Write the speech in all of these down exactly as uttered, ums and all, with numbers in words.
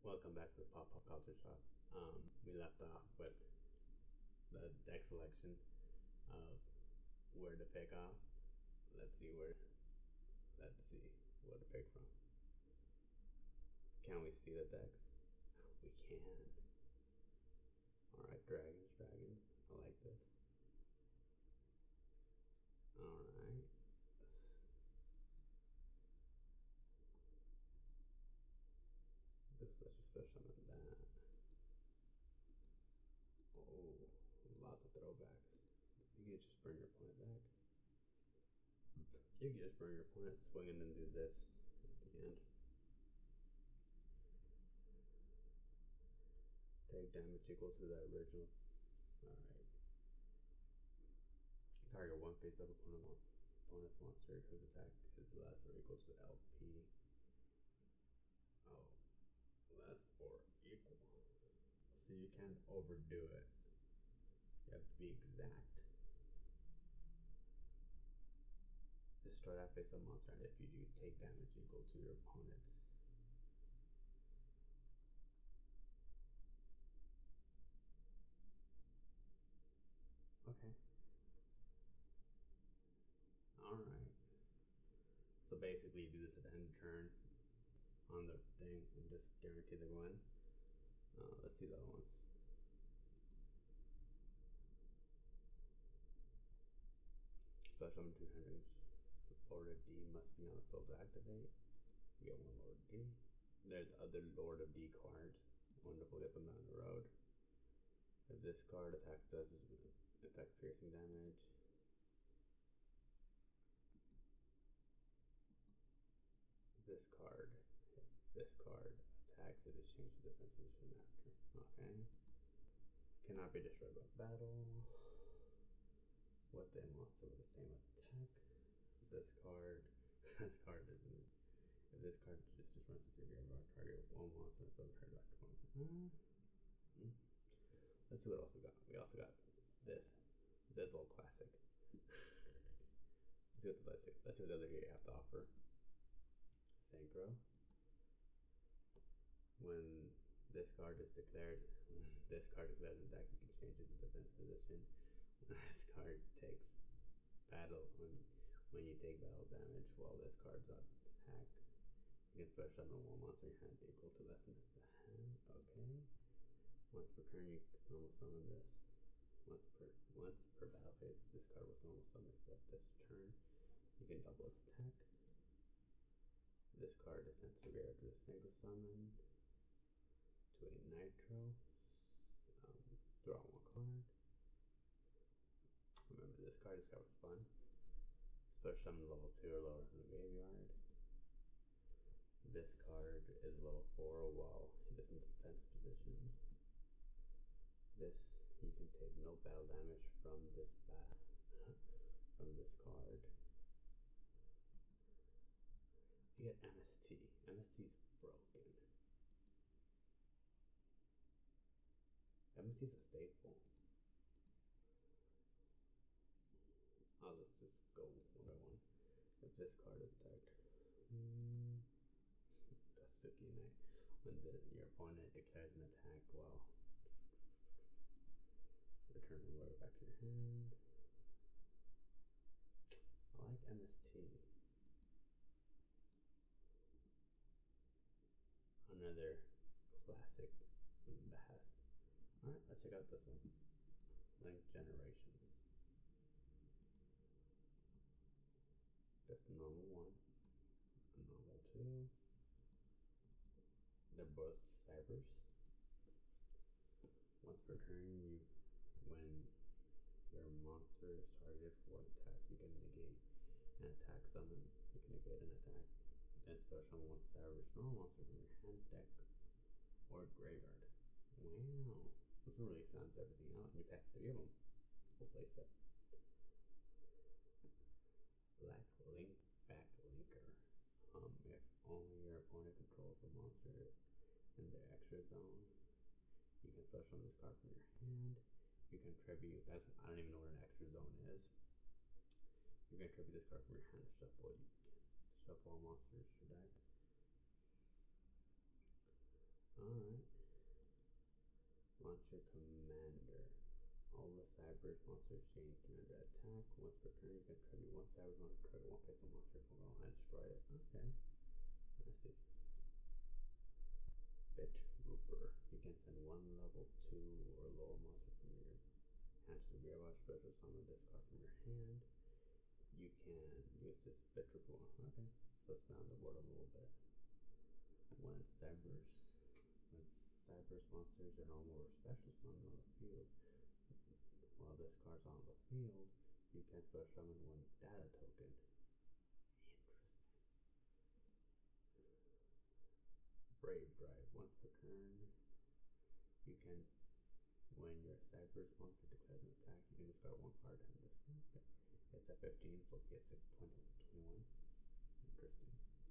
Welcome back to the Pop Pop Culture Shop. Um, we left off with the deck selection of where to pick off. Let's see where. Let's see where to pick from. Can we see the decks? We can. Alright, dragons, dragons. I like this. Alright. This let's just push some of that. Oh, lots of throwbacks. You can just bring your opponent back. You can just bring your opponent, swing, and then do this at the end. Take damage equal to the original. Alright. Target one face up opponent opponent's monster whose attack is less or equal to L P. Oh, less or equal. So you can't overdo it. You have to be exact. Destroy that face up monster, and if you do, take damage equal to your opponent's. Okay. Alright. So basically you do this at the end of turn on the thing and just guarantee the win. Uh, let's see the other ones. Special summon two hundred. Lord of D must be on the field to activate. You get one Lord of D. There's other Lord of D cards. Wonderful, get them down the road. If this card attacks does affect piercing damage. This card, if this card attacks, it is changed to defense position after. Okay. Cannot be destroyed by battle. What then monster with the same attack? This card, this card isn't. If this card just, just runs into your graveyard, target one monster and throw the card back to one. Uh, mm. Let's see what else we got. We also got this. This old classic. let's, see what, let's, see, let's see what the other you have to offer. Synchro. When this card is declared, when this card is declared an attack, you can change it to defense position. When this card takes battle, when when you take battle damage while this card's on attack, you can special summon one monster in your hand equal to less than this hand. Okay. Once per turn, you can normal summon this. Once per once per battle phase, this card was normal summon except this turn. You can double its attack. This card is sent to graveyard to a single summon to a nitro. Um, draw one card. Remember, this card is card was fun. Special summon level two or lower from the graveyard. This card is level four while it is in defense position. This you can take no battle damage from this bat from this card. You get M S T. M S T is broken. M S T is a staple. Oh, let's just go one by one. If this card is attacked, mm, Suki Knight. When the, your opponent declares an attack, well, return one lord back to your hand. I like M S T. Another classic Behest. Alright, let's check out this one. Link Generations. Just normal one. Normal two. They're both cybers. Once per turn, you when your monster is targeted for an attack, you can negate an attack summon. You can negate an attack. Then special summon one savage normal monster from your hand, deck, or graveyard. Wow. This one really stands everything out, and you have three of them. We'll place it. Black Link Back Linker. Um, if only your opponent controls a monster in their extra zone, you can special summon this card from your hand. You can tribute. That's I don't even know what an extra zone is. You can tribute this card from your hand to shuffle. You can shuffle all monsters to your deck. Alright. Launcher Commander. All the Cyberse monsters gain commander attack. Once per turn, you can tribute one Cyberse monster, target one face monster from roll and destroy it. Okay. I see. Bit Rooper. You can send one level two or lower monster from your hand to the graveyard, special summon this card from your hand. You can use this Bit Rooper one. Okay. So let's bound the board a little bit. When Cyberse when Cyberse monsters are no more special summon on the field, while this card's on the field, you can special summon one data token. Interesting. Brave Drive. Once per turn, you can, when your Cyberse monster declares an attack, you can discard one card and discard. Okay. It's at fifteen, so it gets twenty, twenty-one. Interesting.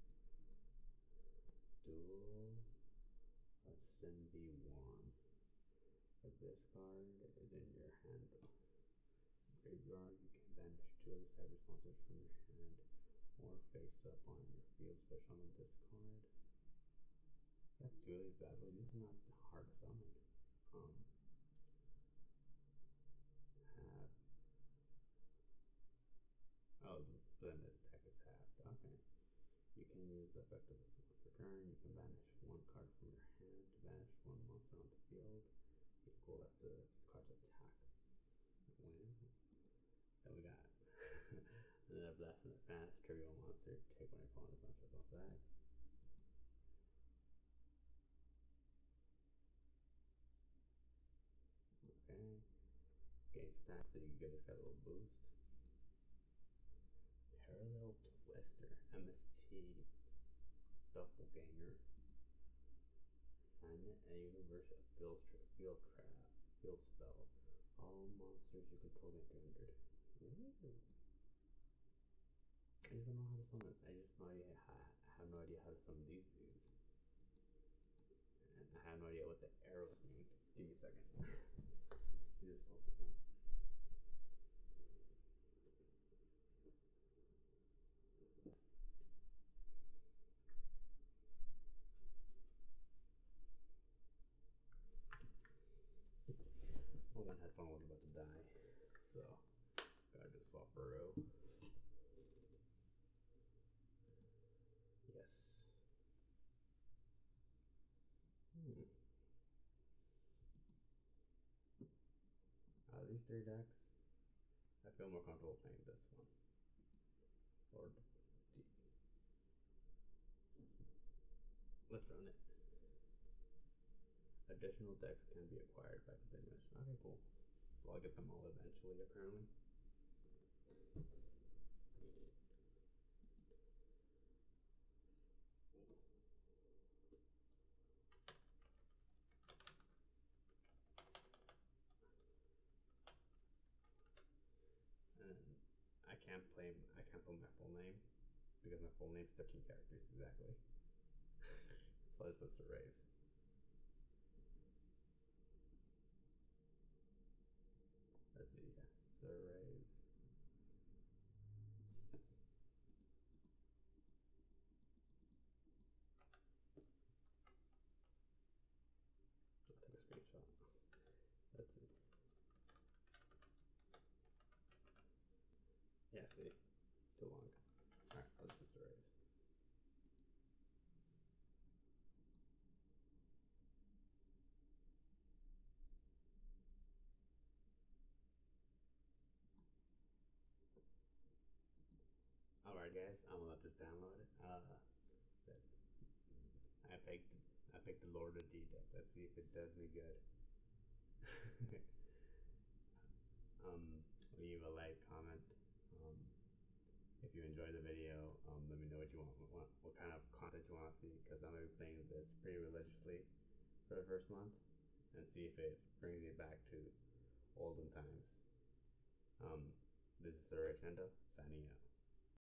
Dual Ascendi Worm. If this card is in your hand graveyard, you can banish two of the Cyberse monsters from your hand or face up on your field special summon this card. Got two of these bad boys. This is not hard to summon. Um, have oh, the blended attack is halved. Okay. You can use the effect of this once per turn. You can banish one card from your hand to banish one monster on the field. Equal as to this card's attack. Win. Then we got another Blast in the Past, trivial monster. Take one opponent's monster off the X. Okay. Gains attack, so you can give this guy a little boost. Parallel Twister, M S T Doppelganger. Signet a universe of field, tra field trap, field spell. All monsters you control get three hundred. Ooh. I just don't know how to summon. I just no idea. I have no idea how to summon these dudes, and I have no idea what the arrows mean. Give me a second. You just focus on. Well, one headphone was about to die, so gotta just swap Virgo. Yes. Hmm. Out of these three decks, I feel more comfortable playing this one. Or D. Let's run it. Additional decks can be acquired by completing mission. Okay, cool. So I'll get them all eventually, apparently. And I can't play. I can't put my full name because my full name's thirteen characters exactly. So I just put Sir Raves. Let's see, yeah, Sir Raves. I'll take a screenshot. Let's see. Yeah, see, too long. All right, let's put Sir Raves. Alright guys, I'm gonna let this download it. Uh, I picked I picked the Lord of D deck. Let's see if it does me good. um, leave a like, comment. Um, if you enjoyed the video, um, let me know what you want, what, what kind of content you want to see, because I'm gonna be playing this pretty religiously for the first month, and see if it brings me back to olden times. Um, this is Sir Rage Nendo, signing out.